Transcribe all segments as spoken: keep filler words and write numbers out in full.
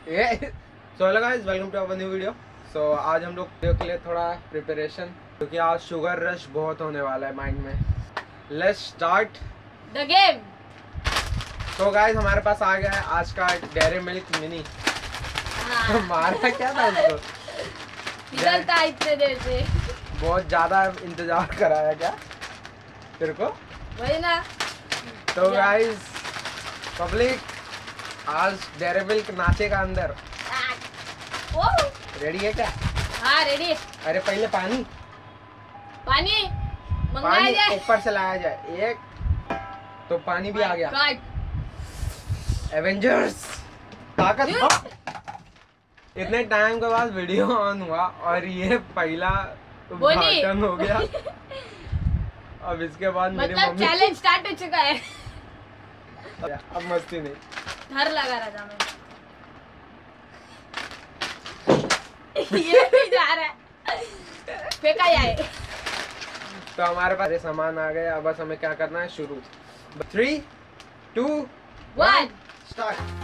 So hello guys, welcome to our new video. So आज हम लोग वीडियो के लिए थोड़ा प्रिपरेशन, क्योंकि आज शुगर रश बहुत होने वाला है माइंड में। Let's start the game. तो गाइस हमारे पास आ गया है आज का डेयरी मिल्क मिनी। मारा क्या था उसको? निकलता इतने देर से। बहुत ज्यादा इंतजार कराया क्या तेरे को? वही ना। तो गाइस पब्लिक, आज डेयरी मिल्क नाचेगा अंदर। ओ रेडी है क्या? हाँ रेडी। अरे पहले पानी पानी मंगाया पानी जाए। ऊपर से लाया जाए। एक तो पानी भी आ गया। एवेंजर्स ताकत। इतने टाइम के बाद वीडियो ऑन हुआ और ये पहला उद्घाटन हो गया। अब इसके बाद मेरी मतलब मम्मी चैलेंज स्टार्ट हो चुका है। अब मस्ती नहीं, घर लगा रहा था मैं। ये भी जा रहा है, फेंका जाए। तो हमारे पास ये सामान आ गया। अब बस हमें क्या करना है, शुरू। Three two one start.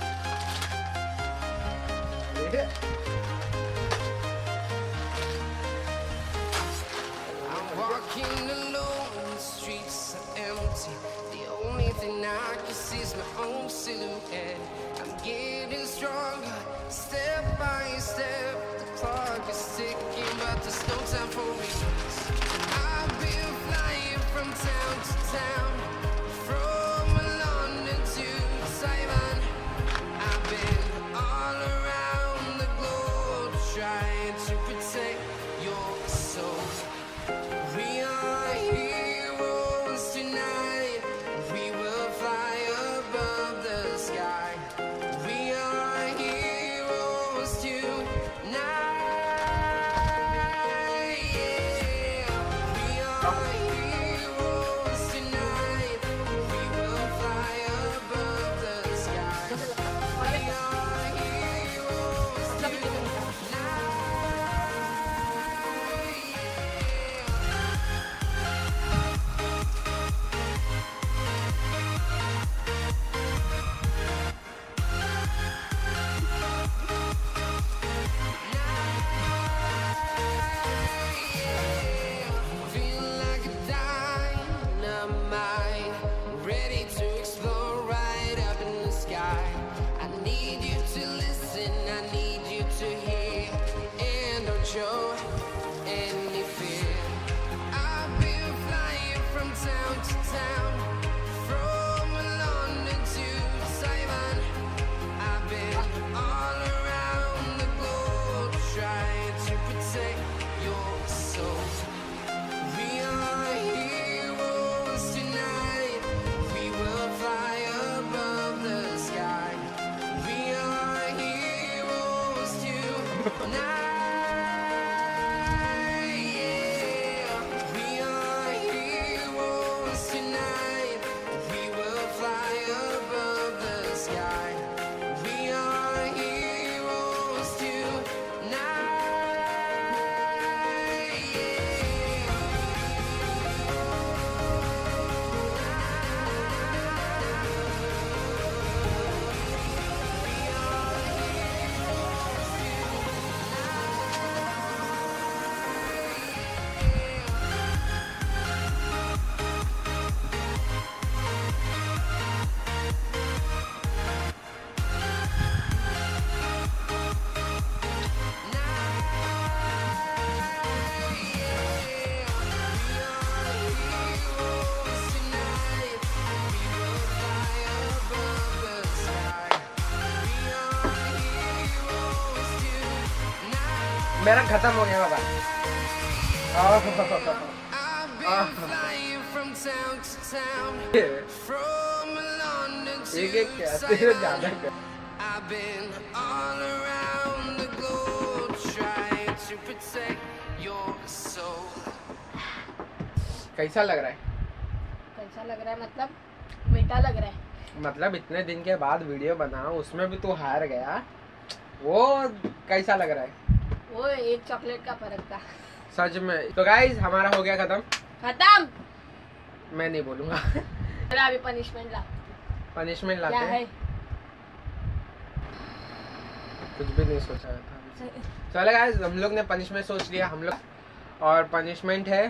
Walking alone, the streets are empty. The only thing I can see is my own silhouette. I'm getting stronger, step by step. The clock is ticking, but there's no time for me. I've been flying from town to town, from London to Taiwan. I've been all around the globe, trying to protect your soul. We are heroes tonight. We will fly above the sky. We are heroes tonight. Yeah. We are heroes tonight. We will fly above the sky. We are heroes tonight. Feel like a dynamite, ready to explode right up in the sky. I need you to listen, I need you to hear, and don't show any fear. I've been flying from town to town, from London to Taiwan. I've been all around the globe, trying to protect your soul. We are heroes tonight. We will fly above the sky. We are heroes tonight. Yeah. We are heroes tonight. We will fly above the sky. We are heroes tonight. मेरा खत्म हो गया बाबा। I've been flying from town to town, from London to एक एक क्या तेरे ज्यादा Taiwan. कर। I've been all around the globe, trying to protect your soul. कैसा लग रहा है? कैसा लग रहा है? मतलब मीठा लग रहा है। मतलब इतने दिन के बाद वीडियो बनाओ, उसमें भी तू हार गया, वो कैसा लग रहा है? वो एक चॉकलेट का फर्क था सच में। तो गाइस हमारा हो गया खत्म। खत्म। मैं नहीं बोलूंगा। अभी पनिशमेंट ला। पनिशमेंट क्या लाते है? हैं। कुछ भी नहीं सोचा था। चलो गाइस, हम लोग ने पनिशमेंट सोच लिया हम लोग, और पनिशमेंट है,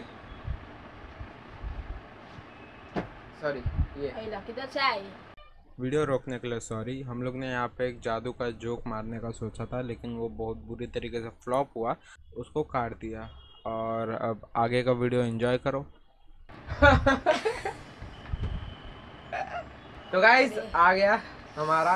सॉरी ये किधर से आई वीडियो रोकने के लिए सॉरी। हम लोग ने यहाँ पे एक जादू का जोक मारने का सोचा था, लेकिन वो बहुत बुरी तरीके से फ्लॉप हुआ, उसको काट दिया। और अब आगे का वीडियो एंजॉय करो। तो गाइस आ गया हमारा,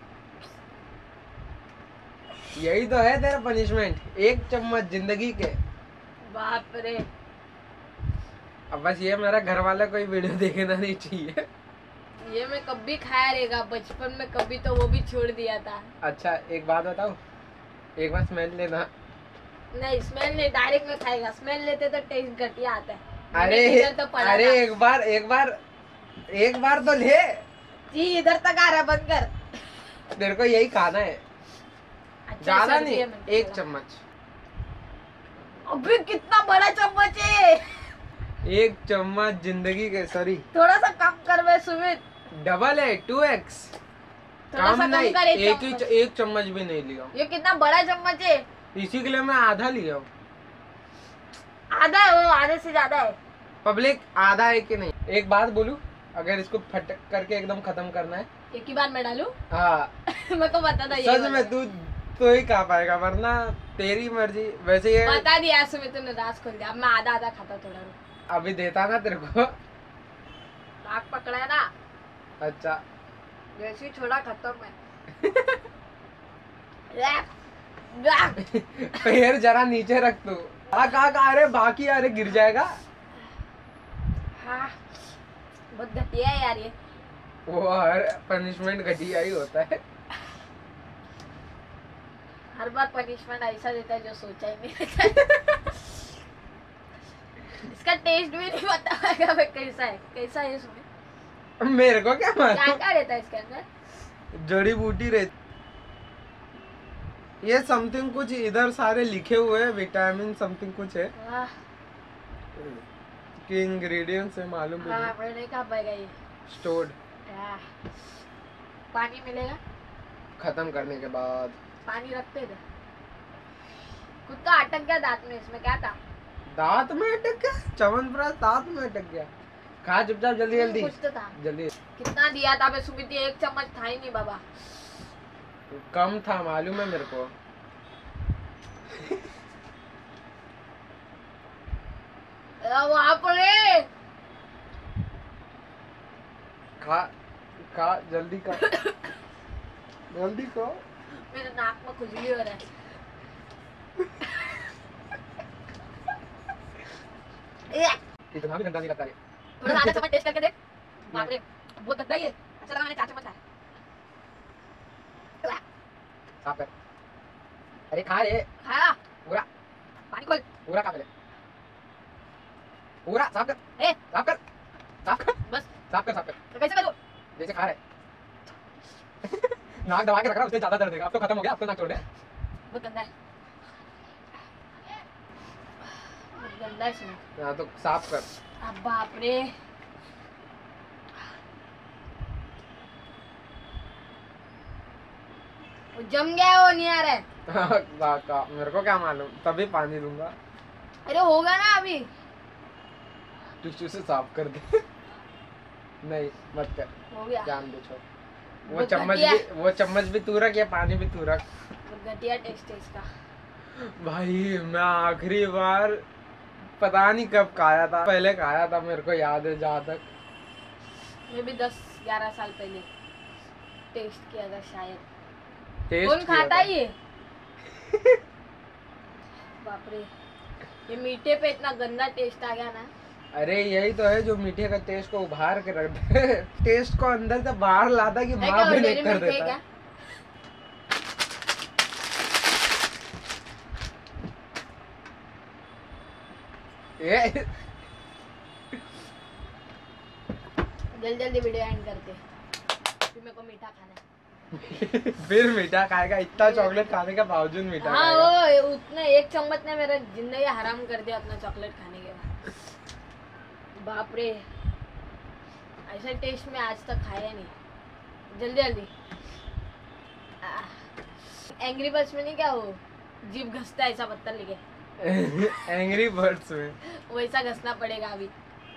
यही तो है तेरा पनिशमेंट, एक चम्मच जिंदगी के। बाप रे। अब बस ये मेरा घर वाला कोई वीडियो देखना नहीं चाहिए। ये मैं कभी खाया रहेगा, बचपन में कभी तो वो भी छोड़ दिया था। अच्छा एक बात बताओ, एक बार स्मेल लेना। नहीं स्मेल नहीं, डायरेक्ट में खाएगा, स्मेल लेते तो टेस्ट घटिया आता है। अरे तो अरे एक बार एक बार एक बार तो ले जी, इधर तक आ रहा, बंद कर। तेरे को यही खाना है। अच्छा, ज्यादा नहीं, एक चम्मच। अबे कितना बड़ा चम्मच है। एक चम्मच जिंदगी के, सॉरी थोड़ा सा कम कर बे सुमित। डबल है, टू एक्स। कम नहीं, एक ही एक चम्मच भी नहीं लिया। ये कितना बड़ा चम्मच है, इसी के लिए मैं आधा लिया। आधा है वो, आधे से ज्यादा है। पब्लिक आधा है कि नहीं? एक बात बोलूं, अगर इसको फटक करके एकदम खत्म करना है, एक ही बार मैं डालू। हाँ मेरे को पता था सच में तू तो ही खा पाएगा, वरना तेरी मर्जी। वैसे ये बता दिया सुमित, तूने राज खोल दिया। अब मैं आधा आधा खाता थोड़ा। अभी देता ना तेरे को। नाक पकड़ा है ना। अच्छा जैसे ही छोड़ा खत्म है। पैर जरा नीचे रख तू। आ का का अरे बाकी, अरे गिर जाएगा। हाँ बहुत घटिया है यार ये। वो हर पनिशमेंट घटिया ही होता है। हर बार पनिशमेंट ऐसा देता है जो सोचा ही नहीं रहता। इसका टेस्ट भी नहीं पता होगा कैसा है, कैसा है इसमें। मेरे को क्या मालूम क्या क्या रहता है इसके अंदर? जड़ी बूटी रहती। ये समथिंग कुछ इधर सारे लिखे हुए हैं, विटामिन समथिंग कुछ है कि इंग्रेडिएंट्स है, मालूम भी हाँ, मैं नहीं खा पाएगा ये। स्टोर्ड। पानी मिलेगा खत्म करने के बाद। पानी रखते थे। खुद का अटक गया दांत में, इसमें क्या था? दांत में अटक गया? च्यवनप्राश दांत में अटक गया। खा चुपचाप, जल्दी जल्दी। कुछ तो था। जल्दी। कितना दिया था बे सुमित? एक चम्मच था ही नहीं बाबा। कम था मालूम है मेरे को। वहाँ पर खा खा जल्दी खा। जल्दी खा। मेरे नाक में खुजली हो रहा है। इतना भी गंदा नहीं लगता है। थोड़ा आधा चम्मच टेस्ट करके देख। बाप रे बहुत गंदा है। अच्छा लगा, मैंने चार चम्मच खाया। साफ कर। अरे खा रे। खाया पूरा। पानी खोल। पूरा खा ले। पूरा साफ कर। ए साफ कर। साफ कर। बस साफ कर, साफ कर। तो कैसे करूं? जैसे खा रहे। नाक दबा के रख रहा, उससे ज्यादा दर्द देगा। अब तो खत्म हो गया, अब तो नाक छोड़ दे। बहुत गंदा है, बहुत गंदा है सुमित। हाँ तो साफ कर। अब बाप रे। वो जम गया है, वो नहीं आ रहा है। का, मेरे को क्या मालूम, तभी पानी दूंगा। अरे होगा ना अभी। टिश्यू से साफ कर दे। नहीं मत कर, हो गया। जान दे, छोड़। वो बहुत चम्मच घटिया। भी वो चम्मच भी तू रख या पानी भी तू रख। बहुत घटिया टेस्ट है इसका। भाई मैं आखिरी बार पता नहीं कब खाया था, पहले खाया था, मेरे को याद है जहाँ तक। मैं भी दस ग्यारह साल पहले टेस्ट किया था शायद। टेस्ट कौन किया खाता था। है ये? बाप रे, ये मीठे पे इतना गंदा टेस्ट आ गया ना। अरे यही तो है जो मीठे का टेस्ट को उभार के रख दे। टेस्ट को अंदर से बाहर लाता कि माँ भी नहीं कर देता। ये जल्दी जल्दी वीडियो एंड करते, फिर मेरे को मीठा खाना है। फिर मीठा खाएगा? इतना चॉकलेट खाने के बावजूद मीठा हाँ खाएगा? वो उतना एक चम्मच ने मेरा जिंदगी हराम कर दिया, उतना चॉकलेट खाने के बाद। बाप रे, ऐसा टेस्ट में आज तक खाया नहीं। जल्दी जल्दी। एंग्री बर्ड्स में नहीं क्या वो जीभ घसता है ऐसा पत्थर लेके, एंग्री बर्ड्स में वैसा घसना पड़ेगा अभी।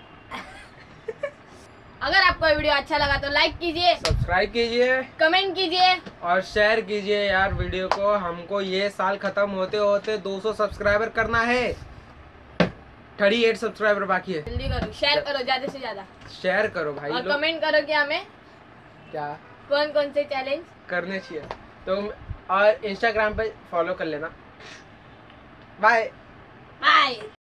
अगर आपको ये वीडियो अच्छा लगा तो लाइक कीजिए, सब्सक्राइब कीजिए, कमेंट कीजिए और शेयर कीजिए यार वीडियो को। हमको ये साल खत्म होते होते दो सौ सब्सक्राइबर करना है। अड़तीस सब्सक्राइबर बाकी है। जल्दी करो, शेयर करो ज्यादा से ज्यादा, शेयर करो भाई और लोग। कमेंट करो कि हमें क्या कौन कौन से चैलेंज करने चाहिए तो, और इंस्टाग्राम पे फॉलो कर लेना। Bye bye.